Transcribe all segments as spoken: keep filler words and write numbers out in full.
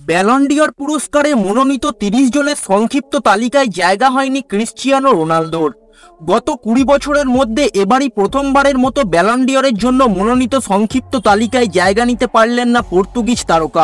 Ballon d'Or পুরস্কারে মনোনীত তিরিশ জনের সংক্ষিপ্ত তালিকায় জায়গা হয়নি ক্রিশ্চিয়ানো রোনালদোর। গত কুড়ি বছরের মধ্যে এবারই প্রথমবারের মতো ব্যালন ডি'অরের জন্য মনোনীত সংক্ষিপ্ত তালিকায় জায়গা নিতে পারলেন না পর্তুগিজ তারকা।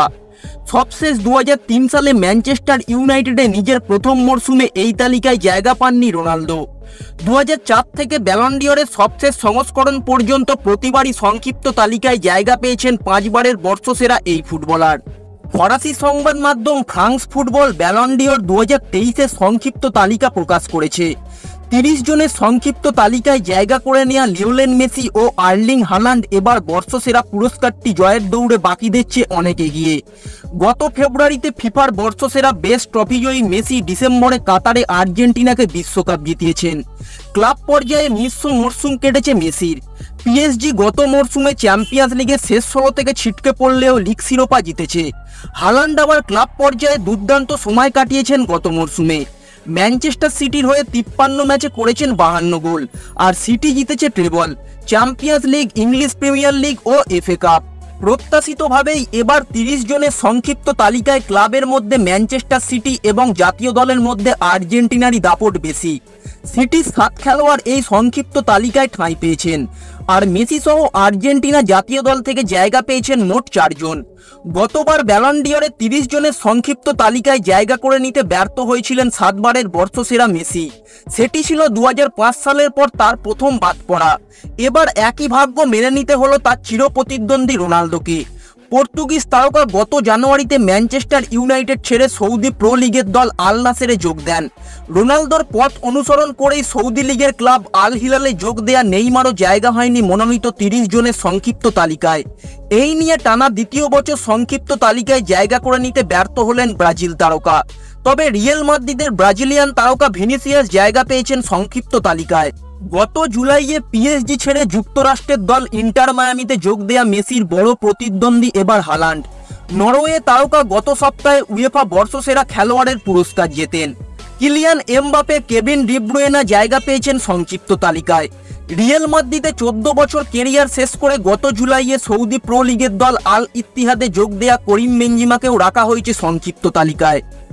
সবশেষ দু হাজার তিন সালে ম্যানচেস্টার ইউনাইটেডে নিজের প্রথম মরশুমে এই তালিকায় জায়গা পাননি রোনালদো। দু হাজার চার থেকে ব্যালন ডি'অরের সবশেষ সংস্করণ পর্যন্ত প্রতিবারই সংক্ষিপ্ত তালিকায় জায়গা পেয়েছেন পাঁচবারের বর্ষসেরা এই ফুটবলার। ফরাসি সংবাদ মাধ্যম ফ্রান্স ফুটবল ব্যালন ডি'অর দু হাজার তেইশের সংক্ষিপ্ত তালিকা প্রকাশ করেছে। তিরিশ জনের সংক্ষিপ্ত তালিকায় জায়গা করে নেওয়া লিওনেল মেসি ও আর্লিং হালান্ড এবার বর্ষসেরা পুরস্কারটি জয়ের দৌড়ে বাকিদের চেয়ে অনেক এগিয়ে। গত ফেব্রুয়ারিতে ফিফার বর্ষসেরা বেস্ট ট্রফি জয়ী মেসি ডিসেম্বরে কাতারে আর্জেন্টিনাকে বিশ্বকাপ জিতিয়েছেন। ক্লাব পর্যায়ে মিশ্র মরশুম কেটেছে মেসির। পিএসজি গত মরশুমে চ্যাম্পিয়ন্স লিগের শেষ ষোলো থেকে ছিটকে পড়লেও লিগ শিরোপা জিতেছে। হালান্ড আবার ক্লাব পর্যায়ে দুর্দান্ত সময় কাটিয়েছেন গত মরশুমে। ম্যানচেস্টার সিটির হয়ে তিপ্পান্ন ম্যাচে করেছেন বাহান্ন গোল, আর সিটি জিতেছে treble, Champions League, English Premier League ও এফএ কাপ। প্রত্যাশিতভাবেই এবার তিরিশ জনের সংক্ষিপ্ত তালিকায় ক্লাবের মধ্যে ম্যানচেস্টার সিটি এবং জাতীয় দলের মধ্যে আর্জেন্টিনারই দাপট বেশি। সিটির সাত খেলোয়াড় এই সংক্ষিপ্ত তালিকায় ঠাঁই পেয়েছেন, আর মেসি সহ আর্জেন্টিনা জাতীয় দল থেকে জায়গা পেয়েছেন মোট চারজন। গতবার ব্যালন ডি'অরে তিরিশ জনের সংক্ষিপ্ত তালিকায় জায়গা করে নিতে ব্যর্থ হয়েছিলেন সাতবারের বর্ষসেরা মেসি। সেটি ছিল দু হাজার পাঁচ সালের পর তার প্রথম বাদ পড়া। এবার একই ভাগ্য মেনে নিতে হলো তার চিরপ্রতিদ্বন্দ্বী রোনালদোকে। পর্তুগিজ তারকা গত জানুয়ারিতে ম্যানচেস্টার ইউনাইটেড ছেড়ে সৌদি প্রো লিগের দল আল নাসেরে যোগ দেন। রোনালদোর পথ অনুসরণ করেই সৌদি লিগের ক্লাব আল হিলালে যোগ দেয়া নেইমারও জায়গা হয়নি মনোনীত তিরিশ জনের সংক্ষিপ্ত তালিকায়। এই নিয়ে টানা দ্বিতীয় বছর সংক্ষিপ্ত তালিকায় জায়গা করে নিতে ব্যর্থ হলেন ব্রাজিল তারকা। তবে রিয়াল মাদ্রিদের ব্রাজিলিয়ান তারকা ভিনিসিয়াস জায়গা পেয়েছেন সংক্ষিপ্ত তালিকায়। গত জুলাইয়ে পিএসজি ছেড়ে যুক্তরাষ্ট্রের দল ইন্টার মায়ামিতে যোগ দেয়া মেসির বড় প্রতিদ্বন্দ্বী এবার হালান্ড। নরওয়ে তারকা গত সপ্তাহে উয়েফা বর্ষসেরা খেলোয়াড়ের পুরস্কার জেতেন। Kylian Mbappe, Kevin De Bruyne জায়গা পেয়েছেন সংক্ষিপ্ত তালিকায়। রিয়াল মাদ্রিদে চোদ্দ বছর কেরিয়ার শেষ করে গত জুলাইয়ে সৌদি প্রো লিগের দল আল ইত্তিহাদে যোগ দেয়া করিম বেনজেমাকেও রাখা হয়েছে সংক্ষিপ্ত তালিকায়।